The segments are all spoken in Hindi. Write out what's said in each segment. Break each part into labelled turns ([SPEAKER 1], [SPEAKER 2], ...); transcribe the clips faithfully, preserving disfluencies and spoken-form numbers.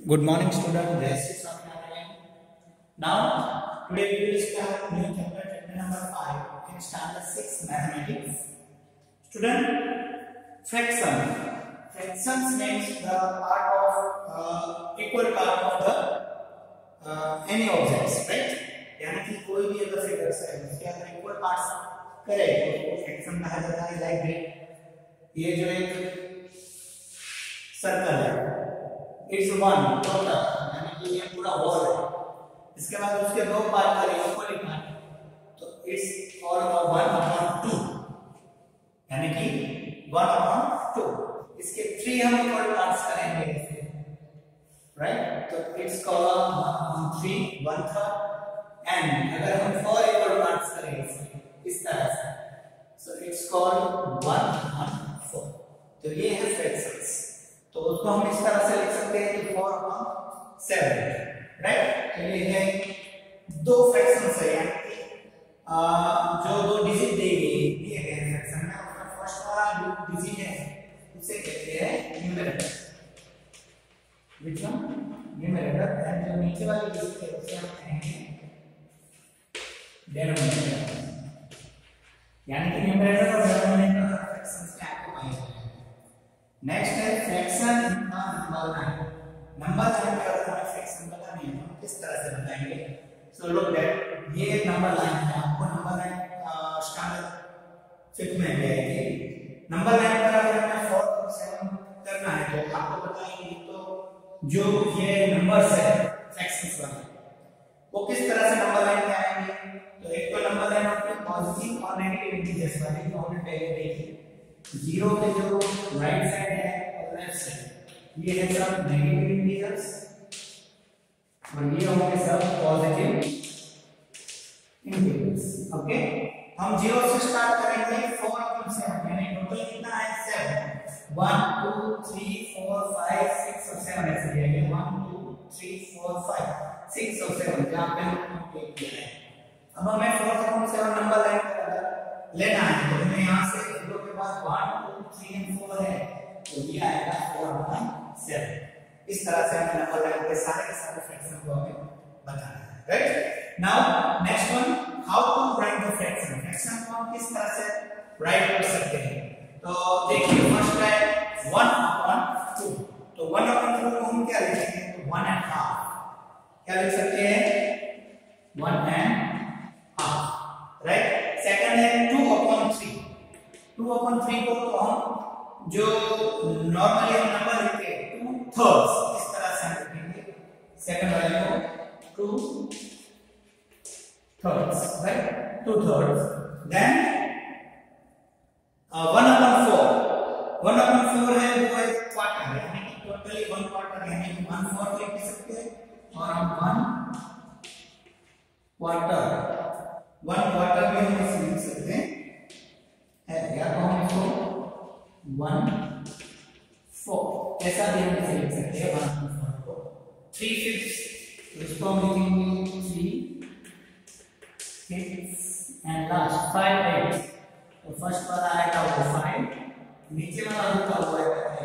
[SPEAKER 1] Good morning, student. This is Swaminarayan. Now, today we will start new chapter, chapter number five in standard six mathematics. Student, fraction. Fractions means the part of uh, equal part of the uh, any objects, right? यानी कि कोई भी अगर फिगर्स है उसके अगर इक्वल पार्ट्स करे तो उसको फ्रैक्शन कहा जाता है। लाइक ये जो एक सर्कल है, इट्स वन टोटल, यानी कि ये पूरा वॉल है। इसके बाद उसके दो पार्ट करें इक्वली पार्ट तो it's all one upon two, यानी कि वन अपॉन टू। इसके थ्री हम इक्वल पार्ट्स करेंगे ऐसे, राइट? तो it's called one upon three, one third. And अगर हम फोर इक्वल पार्ट्स करें इस तरह से, so it's called one upon four. तो ये है फ्रैक्शंस। तो उसको हम इस तरह से लिख सकते हैं कि फोर अपॉन सेवन, राइट? तो ये है दो फ्रैक्शंस है, यानी कि जो दो डिजिट दिए गए दिए गए फ्रैक्शन में उसका फर्स्ट वाला डिजिट है उसे कहते हैं numerator, which one? Numerator. And जो नीचे वाली डिजिट है उसे हम कहेंगे डिनोमिनेटर, यानी कि न्यूमरेटर और डिनोमिनेटर फ्रैक्शंस के आपको पाए जाते हैं। नेक्स्ट है fraction in number line. Number line पे अगर हमें फ्रैक्शन बतानी है तो किस तरह से बताएंगे? सो लुक दैट ये एक नंबर लाइन है, आपको नंबर लाइन स्टैंडर्ड फिफ्थ में है। नंबर लाइन पर अगर हमें फोर और सेवन करना है तो आपको बताएंगे तो जो ये नंबर्स है फ्रैक्शंस वाले वो किस तरह से नंबर लाइन पे आएंगे। तो एक तो नंबर लाइन आपके पॉजिटिव और नेगेटिव इंटीजर्स वाली जो हमने पहले देखी, जीरो के जो राइट साइड है और लेफ्ट साइड ये है सब नेगेटिव इंटीजर्स और ये होंगे सब पॉजिटिव इंटीजर्स। ओके, हम जीरो से स्टार्ट करेंगे फोर अपॉन सेवन, यानी टोटल कितना है seven. One two three four five six और सेवन ऐसे दिया गया, one two three four five six और सेवन जहाँ पे हमने कंप्लीट किया है। अब हमें four upon seven number line पर लेना है तो हमें यहाँ से जीरो के बाद one two three and four है तो ये आएगा फोर अपॉन सेवन। इस तरह से हमें नंबर लाइन के सारे के सारे फ्रैक्शन को हमें बताना है, right? Now next one, how to write the fraction. Fraction को हम किस तरह से राइट कर सकते हैं? तो देखिए फर्स्ट है वन अपॉन टू। तो वन अपॉन टू को हम क्या लिखेंगे? तो वन एंड हाफ। क्या लिख सकते हैं? One and half, right? Second है two upon three. Two upon three को तो हम जो नॉर्मली हम नंबर लिखते हैं टू थर्ड्स, इस तरह से हम लिखेंगे सेकंड वाले को two thirds, right? Two thirds. Then one upon four. One upon four है वो है क्वार्टर, यानी कि टोटली वन क्वार्टर, यानी कि वन फोर्थ लिख सकते हैं और हम वन क्वार्टर वन क्वार्टर में हम इसे लिख सकते हैं है, या तो हम इसको वन फोर ऐसा भी हम इसे लिख सकते हैं वन फोर को। थ्री फिफ्थ तो इसको हम लिखेंगे three fifth and last five eight. तो फर्स्ट वाला आएगा वो फाइव, नीचे वाला रुका हुआ है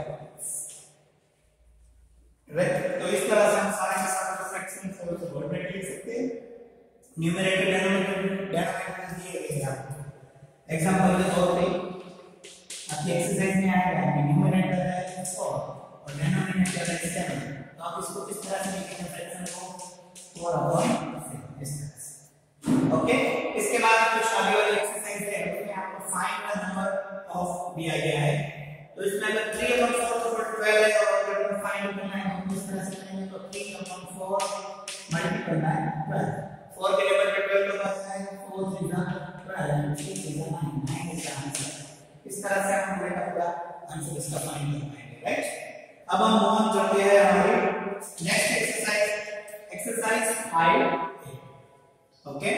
[SPEAKER 1] राइट? तो इस तरह से हम सारे के सारे फ्रैक्शन को तो वर्ड में लिख सकते हैं। न्यूमरेटर डिनोमिनेटर डिनोमिनेटर दिए गए हैं आपको। एग्जांपल के तौर पे आपकी एक्सरसाइज में आएगा कि न्यूमरेटर है फोर और डिनोमिनेटर है सेवन, तो आप इसको किस तरह से लिखेंगे फ्रैक्शन को? फोर अपॉन सेवन, इस तरह से। ओके, इसके बाद कुछ आगे वाली एक्सरसाइज है उसमें आपको फाइंड द नंबर ऑफ दिया गया है। तो इसमें अगर थ्री अपॉन फोर तो ट्वेल्व है और अगर फाइंड करना है हम किस तरह से करेंगे? तो थ्री अपॉन फोर मल्टीप्लाई करना है ट्वेल्व। फोर के लेवल पे ट्वेल्व का बचता है, फोर थ्री जा twelve, six is nine, nine is answer. इस तरह से हम पूरा पूरा आंसर इसका फाइंड कर पाएंगे, राइट? अब हम मूव ऑन करते हैं हमारे next exercise, exercise five A. Okay,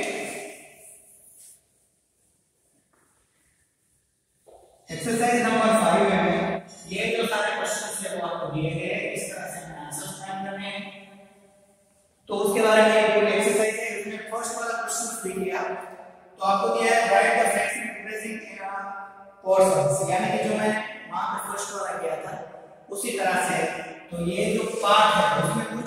[SPEAKER 1] exercise number five है। ये जो सारे क्वेश्चंस है वो आपको दिए गए हैं, इस तरह से हमें आंसर्स फाइंड करने हैं। तो उसके बारे में एक एक्सरसाइज है, इसमें फर्स्ट वाला क्वेश्चन देखिए आप। तो आपको दिया है write the fraction represent in a portions, यानी कि जो मैं वहां पे फर्स्ट वाला किया था उसी तरह से। तो ये जो पार्ट है उसमें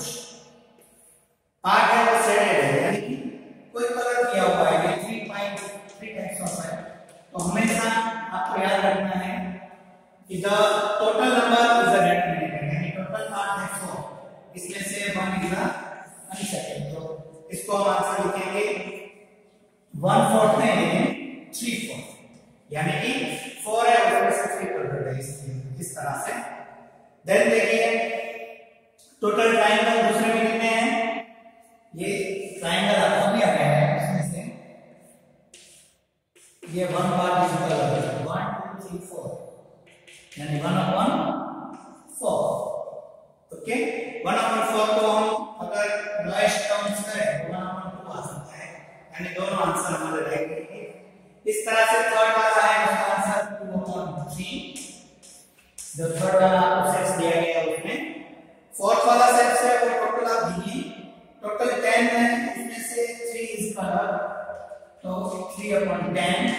[SPEAKER 1] इसमें से वन इज द अनसेटेड, तो इसको हम आंसर लिखेंगे वन फोर्थ में लेकिन थ्री फोर्थ, यानी कि फोर है उसमें से थ्री फोर्थ है, इस तरह से। देन देखिए टोटल ट्रायंगल दूसरे में कितने हैं, ये ट्रायंगल आपको दिया गया है, इसमें से ये one part is equal to one two three four, यानी one upon four. Okay, one upon four को हम अगर लोएस्ट टर्म्स करें तो वन अपॉन टू आ सकता है, यानी दोनों आंसर हमारे राइट है। इस तरह से थर्ड वाला है उसका आंसर टू अपॉन थ्री, जो थर्ड वाला आपको सेट्स दिया गया है उसमें। फोर्थ वाला सेट्स है वो टोटल आप दिए, टोटल टेन है, इसमें से थ्री इज कलर, तो थ्री अपॉन टेन।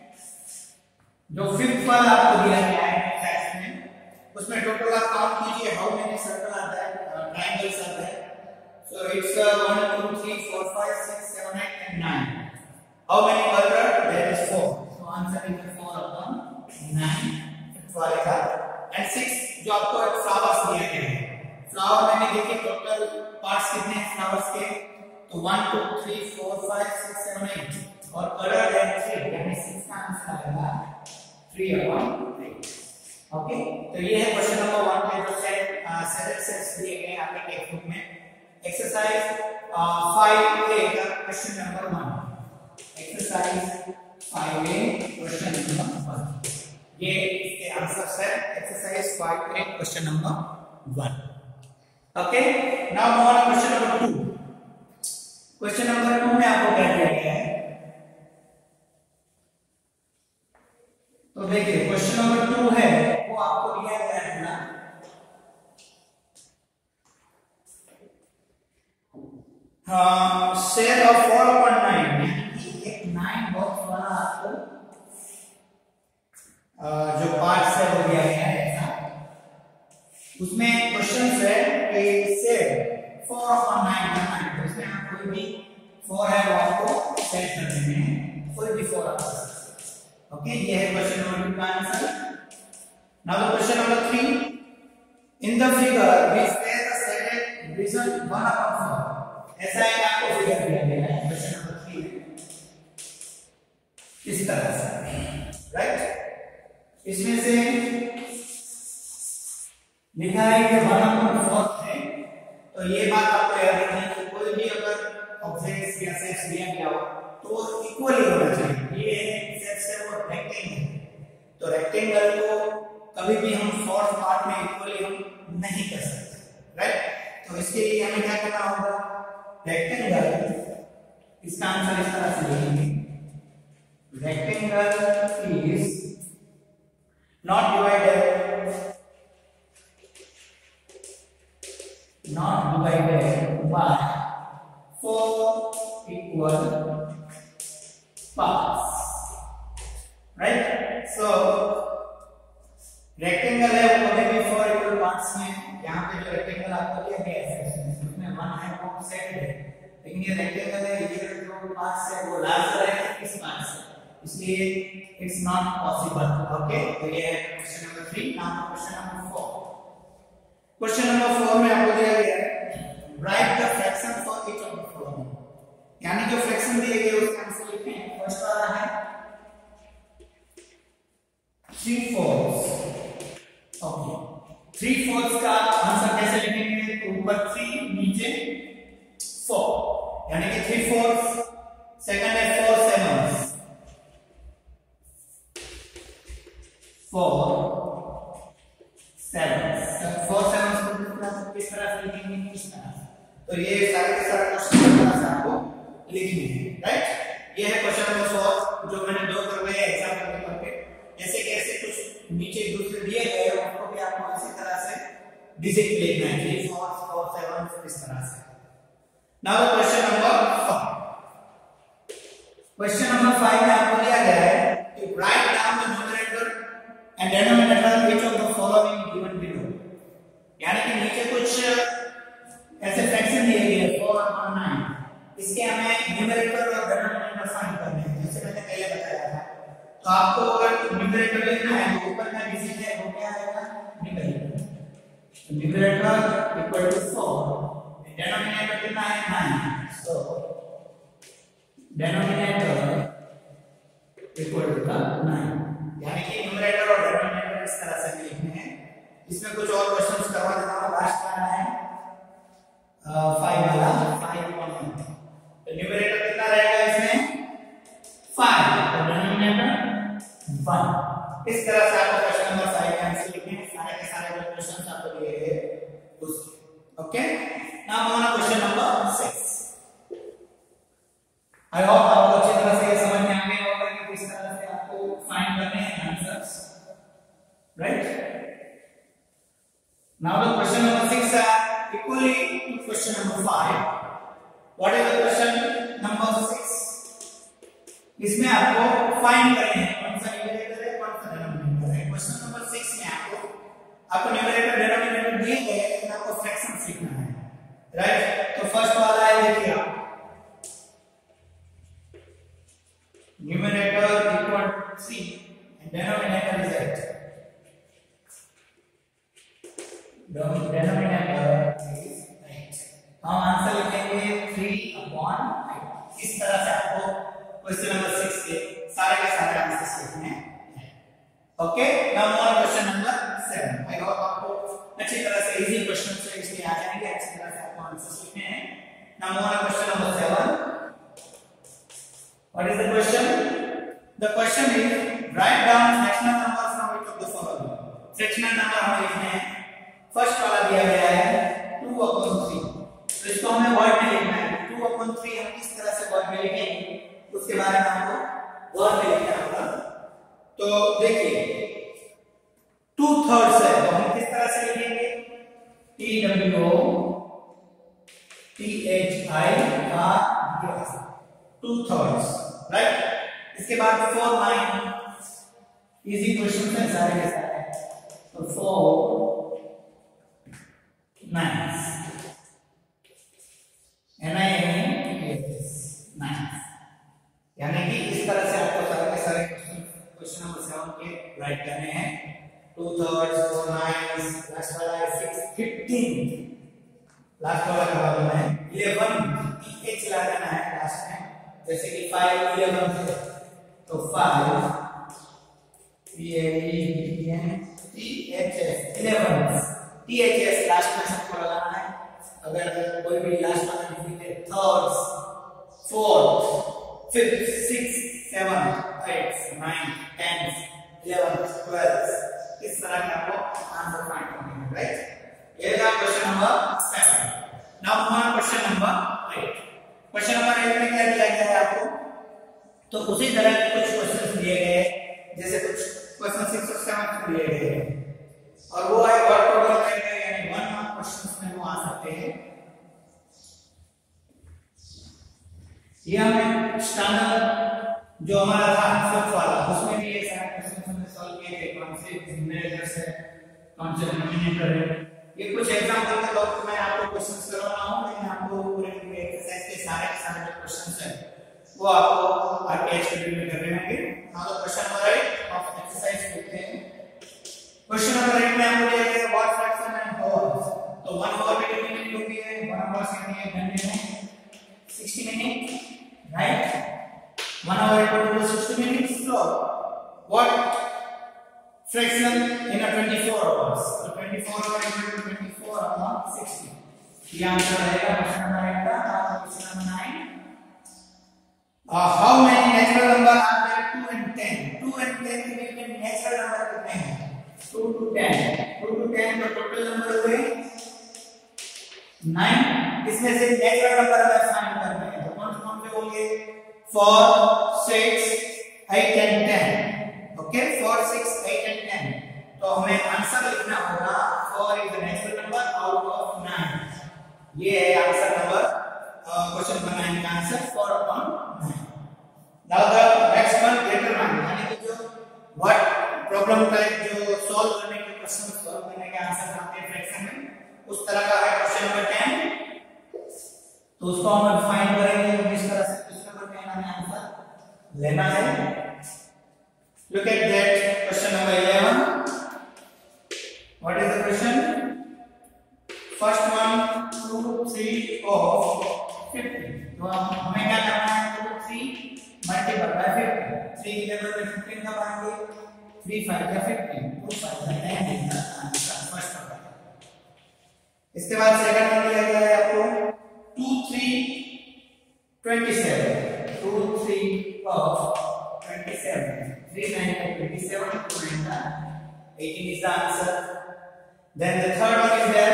[SPEAKER 1] जो फिफ्थ वाला आपको दिया गया है सेट्स में, उसमें टोटल आप काउंट कीजिए हाउ मेनी सर्कल आता है, ट्रायंगल्स आता है। So it's uh, one, two, three, four, five, six, seven, eight, and nine. How many color? There is four. So answer is four upon nine. वाले का and six जो आपको एक फ्लावर्स दिया गया है, फ्लावर मैंने देखिए टोटल पार्ट्स कितने हैं फ्लावर्स के, तो one, two, three, four, five, six, seven, eight, और कलर है थ्री, यानी सिक्स का आंसर आएगा थ्री अपॉन एट। ओके, तो ये है क्वेश्चन नंबर वन के जो सेट सेवन सेट्स दिए गए हैं आपके टेक्स्ट बुक में। एक्सरसाइज फाइव ए का question number one, exercise five A question number one, ये इसके आंसर्स है exercise five A question number one. Okay, now move on question number two. Question number two में आपको क्या दिया गया है, तो देखिए क्वेश्चन नंबर टू है वो आपको दिया गया है ना, हाँ share of four upon nine, यानी एक नाइन बॉक्स वाला आपको जो पार्ट्स है वो दिया गया है ऐसा, उसमें क्वेश्चन है कि शेयर फोर अपॉन नाइन करना है, तो इसमें आप कोई भी फोर है वो आपको सेट कर देने हैं, कोई भी फोर आप कर सकते हैं। ओके, ये है क्वेश्चन नंबर टू का answer. Now question number three, in the figure we share the shaded division one upon four, ऐसा एक आपको फिगर दिया गया है क्वेश्चन नंबर थ्री में इस तरह से, राइट। इसमें से लिखा है कि वन अपॉन फोर है, तो ये बात आपको याद रखनी है कि कोई भी अगर ऑब्जेक्ट्स या सेट्स दिया गया हो तो वो इक्वली होना चाहिए। ये सेट्स है वो रेक्टेंगल, तो रेक्टेंगल को कभी भी हम फोर्थ पार्ट में इक्वली हम नहीं कर सकते, राइट। तो इसके लिए हमें क्या करना होगा, रेक्टेंगल, इसका आंसर इस तरह से लिखेंगे, rectangle is not divided not divided by four equal parts, right. So rectangle है वो कभी भी फोर इक्वल पार्ट्स में, यहाँ पे जो रेक्टेंगल आपको दिया गया है उसमें वन है वो सेट है, लेकिन ये रेक्टेंगल है ये जो पार्ट्स है वो लार्जर है इस पार्ट से, इसलिए इट्स नॉट पॉसिबल। ओके, तो ये है question number three. Now question number four, question number four में आपको दिया गया है write the fraction for each of the following, यानी जो फ्रैक्शन दिए गए उसका आंसर लिखते हैं। फर्स्ट वाला है three fourth, okay, three fourth का आंसर कैसे लिखेंगे, तो ऊपर थ्री नीचे फोर, यानी कि थ्री फोर्थ, सेकंड है four seven, four seven, four seven को किस तरह से लिखेंगे, किस तरह से, तो ये सारे के सारे क्वेश्चन आपको लिखने हैं, राइट। ये है क्वेश्चन नंबर फोर जो मैंने दो करवाए एग्जाम्पल के तौर पे, ऐसे कैसे कुछ नीचे दूसरे दिए गए उसको भी आपको इसी तरह से डिजिट लिखना है, थ्री फोर फोर सेवन इस तरह से। Now question number five, question number five में आपको दिया गया है कि write down the numerator and denominator each of the following given below, यानी कि नीचे कुछ ऐसे फ्रैक्शन दिए गए हैं फोर अपॉन नाइन, इसके हमें न्यूमरेटर और डिनोमिनेटर फाइंड करने हैं, जैसे मैंने पहले बताया था। तो आपको अगर न्यूमरेटर लेना है तो ऊपर का डिजिट है वो क्या आएगा, numerator, numerator equal to four, denominator कितना है nine, so denominator equal to nine, यानी कि न्यूमरेटर और डिनोमिनेटर इस तरह से लिखने हैं। इसमें कुछ और क्वेश्चंस करवा देता हूं। लास्ट वाला है फाइव वाला, फाइव वन, तो न्यूमरेटर कितना रहेगा इसमें फाइव, तो डिनोमिनेटर वन। इस तरह से आपको क्वेश्चन नंबर फाइव का आंसर लिखने हैं। सारे के सारे जो क्वेश्चंस आपको दिए गए उसके। Okay, now on question number six. I hope आपको अच्छी तरह से समझ में आ गया होगा कि किस तरह से आपको फाइंड करने हैं answers, right. Now the question number six are equally to question number five. What is the question number six? इसमें आपको फाइंड करने हैं कौन सा न्यूमरेटर है कौन सा डिनोमिनेटर है। क्वेश्चन नंबर सिक्स में आपको आपको न्यूमरेटर डिनोमिनेटर दिए गए हैं, लेकिन आपको फ्रैक्शन सीखना है, राइट। तो फर्स्ट वाला है, देखिए आप numerator equal to three and denominator is eight. Denominator is eight. हम आंसर लिखेंगे थ्री अपॉन एट। इस तरह से आपको क्वेश्चन नंबर सिक्स के सारे के सारे आंसर्स लिखने हैं। Okay, now on question number seven. I hope आपको अच्छी तरह से इजी क्वेश्चन से इसलिए आ जाएंगे, अच्छी तरह से आपको आंसर्स लिखने हैं। Now on question number seven. What is the question? The question is write down fractional numbers from each of the following. Fractional number हमें लिखने हैं। फर्स्ट वाला दिया गया है टू अपॉन थ्री, तो इसको हमें वर्ड में लिखना है। टू अपॉन थ्री हम किस तरह से वर्ड में लिखेंगे उसके बारे में आपको वर्ड में लिखना होगा। तो देखिए टू थर्ड्स है, तो हम किस तरह से लिखेंगे? T W T H I R, two thirds, right. इसके बाद फोर नाइन, इजी क्वेश्चन है सारे के सारे, तो four nine, N I N nine, यानी कि इस तरह से आपको सारे के सारे क्वेश्चन नंबर सेवन के राइट करने हैं। Two thirds, four nine, last वाला है सिक्स, फिफ्टीन, लास्ट वाला का मतलब है इलेवन, एच लगाना है लास्ट में, जैसे कि फाइव इलेवन थे, तो five P A E N T H S eleven, T H S last में सबको लगाना है। अगर कोई भी लास्ट वाला लिख दे, thirds, fourth, fifth, six, seven, eight, nine, ten, eleven, twelve, इस तरह का आपको आंसर फाइंड करना है, राइट। ये था question number seven. Now on question number eight. Question number eight में क्या दिया गया है आपको? तो उसी तरह के कुछ क्वेश्चंस दिए गए जैसे कुछ क्वेश्चन सिक्स और सेवन दिए गए हैं, और वो है वर्ड प्रॉब्लम में, यानी वन मार्क क्वेश्चंस में वो आ सकते हैं। ये हमें स्टैंडर्ड जो हमारा था फिफ्थ वाला, उसमें भी ये सारे क्वेश्चंस हमने सॉल्व किए थे। कौन से न्यूमरेटर से कौन से डिनोमिनेटर है, ये कुछ एग्जांपल के तौर पर मैं आपको क्वेश्चंस करवा रहा हूं, लेकिन आपको पूरे पूरे एक्सरसाइज के सारे के सारे जो क्वेश्चंस हैं वो आपको आगे स्टडी में करने होंगे। Now question number eight of exercise देखते हैं। क्वेश्चन नंबर एट में हमको दिया गया है व्हाट फ्रैक्शन एंड होल्स, तो वन होल की कितनी मिनट होती है? वन आवर से एक घंटे में sixty minute, right. One hour equal to sixty minutes, so what fraction in a twenty-four hours, so twenty-four hour equal to twenty-four upon sixty, ये आंसर रहेगा क्वेश्चन नंबर एट का। Now question number nine, uh, how many natural number are there? two and ten, two and ten के बीच में नेचुरल नंबर कितने हैं? two to ten, two to ten तो टोटल नंबर हुए नाइन। इसमें से नेचुरल नंबर हमें फाइंड करने हैं, तो कौन कौन से होंगे? four, six, eight and ten, okay, four, six, eight and ten। तो हमें आंसर लिखना होगा four is the natural number out of nine। ये है answer number question number nine का answer four upon nine। Now the next one determine, यानी कि जो व्हाट प्रॉब्लम टाइप जो सॉल्व करने के क्वेश्चन सॉल्व करने के आंसर आते हैं फ्रैक्शन में, उस तरह का है क्वेश्चन नंबर टेन। तो उसको हम फाइंड करेंगे किस तरह से क्वेश्चन नंबर टेन हमें आंसर लेना है। Look at that question number eleven. What is the question? First one two three of fifty. तो अब हमें क्या करना है, two three multiple by fifty. Three की जगह पे फिफ्टीन का मानेंगे, थ्री फाइव का फिफ्टीन, टू फाइव का टेन का आंसर फर्स्ट होगा। इसके बाद सेकंड वन दिया गया है आपको two three twenty seven, two three of twenty seven, three nine का ट्वेंटी सेवन, टू नाइन का eighteen is the answer. Then the third one is there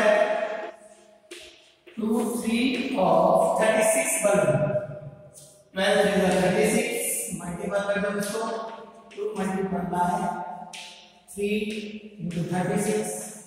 [SPEAKER 1] two three of thirty-six balloon, twelve is the thirty-six, multiple कर दो इसको, two multiple by three into thirty-six।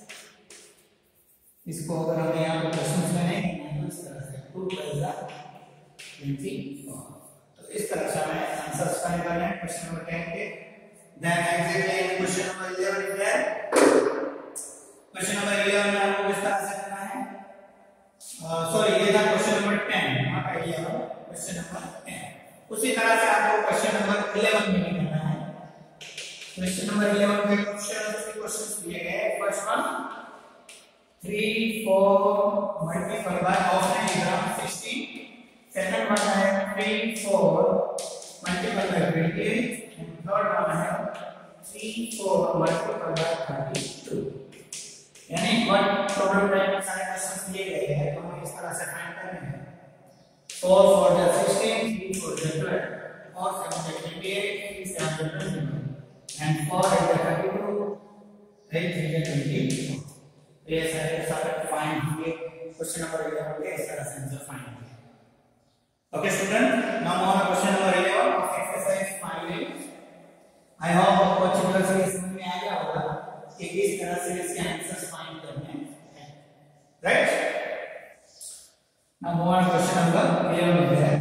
[SPEAKER 1] इसको अगर हमें यहाँ पे क्वेश्चन में नहीं तो इस तरह से two plus the twenty-four। तो इस तरह से हमें आंसर्स फाइंड करने हैं क्वेश्चन नंबर टेन के। Then exactly question number eleven is there. Question number eleven में आपको किस तरह से करना है, सॉरी ये था क्वेश्चन नंबर टेन, वहां का ये है क्वेश्चन नंबर टेन। उसी तरह से आपको क्वेश्चन नंबर इलेवन में भी करना है। क्वेश्चन नंबर इलेवन में क्वेश्चन थ्री क्वेश्चंस दिए गए हैं। First one three four multiple by of sixteen, second one है three four multiple by twenty, third one है three four multiple by thirty two. यानी वन टोटल टाइम में सारे क्वेश्चंस दिए गए हैं, तो हमें इस तरह से फाइंड करने हैं। four for the sixteen, three for the twelve, और seven for the twenty-eight, three seven for the twenty-two, and four is the thirty-two, eight is the twenty-four। ये सारे सारे फाइंड होंगे क्वेश्चन नंबर इलेवन के, इस तरह से आंसर फाइंड होंगे। Okay student, now on question number eleven of exercise five A. I hope आपको अच्छी तरह से समझ में आ गया होगा कि किस तरह से इसके आंसर्स फाइंड करने हैं, right. Now move on question number eleven है।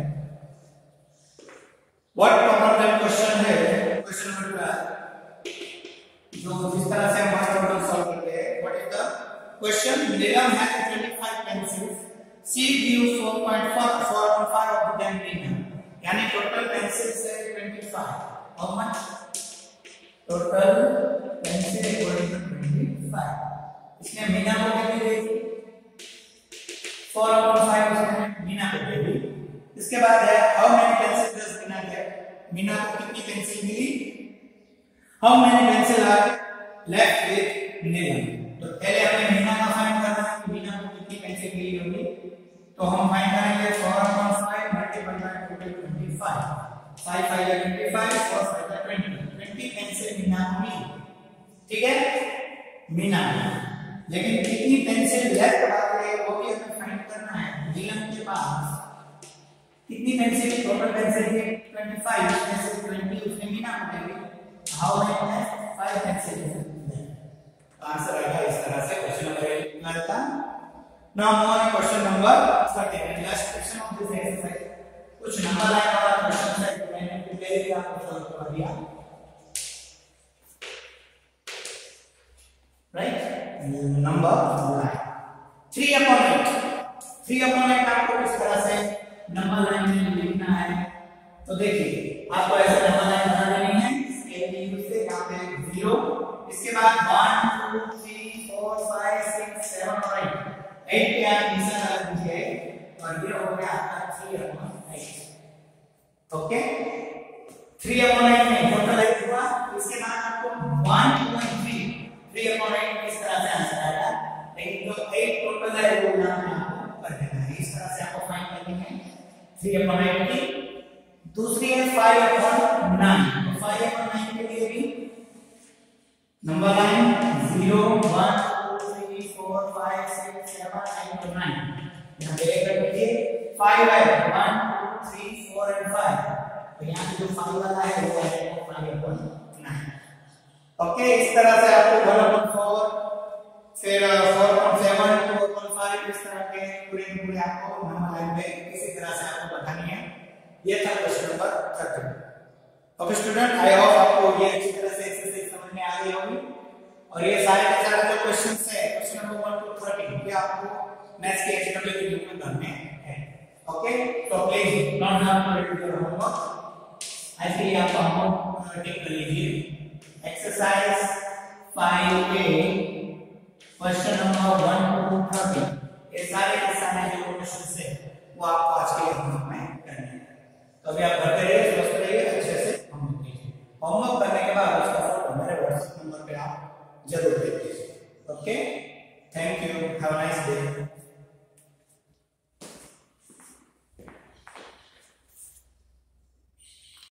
[SPEAKER 1] व्हाट प्रॉब्लम दैट क्वेश्चन है क्वेश्चन नंबर ट्वेल्व, जो जिस तरह से हम प्रॉब्लम सॉल्व करते हैं। What is the question? Neelam has twenty-five pencils, she gives four point four one five of them Neelam, यानी टोटल पेंसिल्स है twenty-five। How much? Total pencil equal to twenty-five। इसने मीना को कितनी दी? four upon five उसने मीना को दे दी। इसके बाद है how many pencil does Meena get, Meena को कितनी पेंसिल मिली? How many pencil are left with Neelam. तो पहले हमें मीना का फाइंड करना है कि मीना को कितनी पेंसिल मिली होगी। तो हम फाइंड करेंगे four upon five multiple by twenty-five, five five या twenty-five, four five या twenty, twenty पेंसिल मीना को मिली, ठीक है मीना। लेकिन कितनी पेंसिल लेफ्ट बाकी है वो भी हमें फाइंड करना है। नीलम के पास कितनी पेंसिल, टोटल पेंसिल है twenty-five, उसमें से twenty उसने मीना को दे दी। हाउ मेनी है? five पेंसिल है। आंसर आएगा इस तरह से क्वेश्चन नंबर इलेवन का। Now move on question number thirteen, last question of this exercise. कुछ नंबर लाइन वाला क्वेश्चन है, मैंने पहले ही आपको सॉल्व करवा दिया, right. Number line three upon eight, three upon eight आपको इस तरह से नंबर लाइन में लिखना है। तो देखिए आपको ऐसे नंबर लाइन बना लेनी है। इसके लिए यूज से यहां पे zero, इसके बाद one two three four five six seven और eight, eight पे आप निशान लगा दीजिए और ये हो गया आपका three upon eight। Okay, three upon eight में टोटल eight हुआ। इसके बाद आपको one two three, three upon eight इस तरह से आंसर आएगा, लेकिन जो eight टोटल है वो यहां पे आपको कर देना है। इस तरह से आपको फाइंड करनी है three upon eight की। दूसरी है five upon nine, तो five upon nine के लिए भी number line zero one two three four five six seven eight और nine, यहां पे कर दीजिए। five है one two three four and five, तो यहां पे जो five वाला है वो है five upon nine। ओके, इस तरह से आपको one upon four, फिर four upon seven, two upon five, इस तरह के पूरे पूरे आपको नंबर लाइन पे इसी तरह से आपको बतानी है। ये था question number thirteen। Okay student, I hope आपको ये अच्छी तरह से एक्सरसाइज समझ में आ गई होगी। और ये सारे के सारे जो क्वेश्चंस है question number one to thirteen ये आपको मैथ्स के एचटीएमएल वीडियो में करने हैं। ओके, तो please note down for your homework. आज के लिए आप होमवर्क टेक कर लीजिए। Exercise five A question number one to thirteen। ये सारे के सारे जो क्वेश्चन है वो आपको आज के होमवर्क में करने हैं। तो अभी आप करते रहिए, स्वस्थ रहिए, अच्छे से होमवर्क कीजिए। होमवर्क करने के बाद उसका फोटो मेरे व्हाट्सएप नंबर पे आप जरूर भेजिए। Okay, thank you, have a nice day.